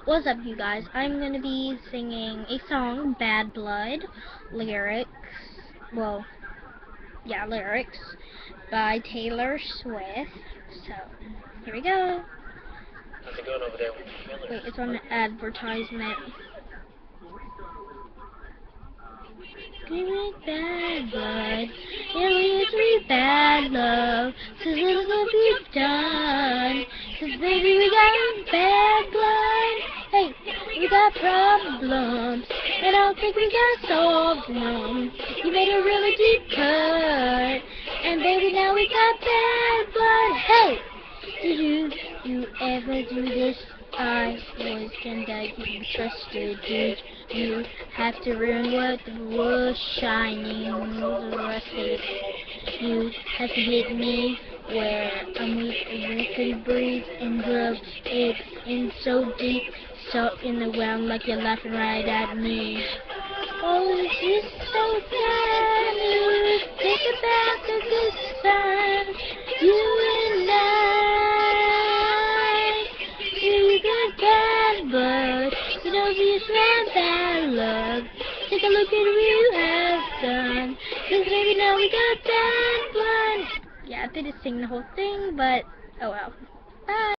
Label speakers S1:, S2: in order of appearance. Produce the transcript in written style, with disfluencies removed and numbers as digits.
S1: What's up, you guys? I'm gonna be singing a song, Bad Blood, lyrics, well, yeah, lyrics, by Taylor Swift. So, here we go.
S2: How's it going over there with the filler?
S1: Wait, it's on the advertisement. Give me bad blood, it leaves me bad love, so look what we've done, 'cause baby we got bad blood, hey, we got problems, and I don't think we can solve them. You made a really deep cut, and baby now we got bad blood, hey, did you ever do this? I was gonna you trusted, did you have to ruin what was shining, was rusted? You have to hit me where I'm weak and I can breathe and rub it in so deep, so in the ground like you're laughing right at me. Oh, this is so sad, you think about the good times, you and but you know these not bad luck. Take a look at what you have done. 'Cause maybe now we got bad blood. Yeah, I didn't sing the whole thing, but oh well. Bye.